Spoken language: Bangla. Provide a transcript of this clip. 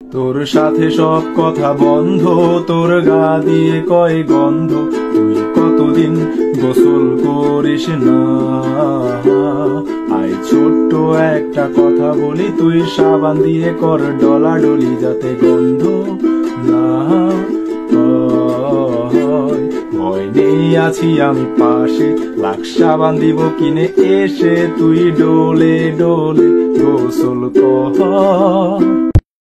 তোর সাথে সব কথা বন্ধ, তোর গা দিয়ে কয় গন্ধ, তুই কতদিন গোসল করিস না। আয় ছোট্ট একটা কথা বলি, তুই সাবান দিয়ে কর ডলাডলি যাতে গন্ধ না হয়। ভয় নেই আছি আমি পাশে, লাখ সাবান দিব কিনে এসে, তুই ডোলে ডোলে গোসল কর।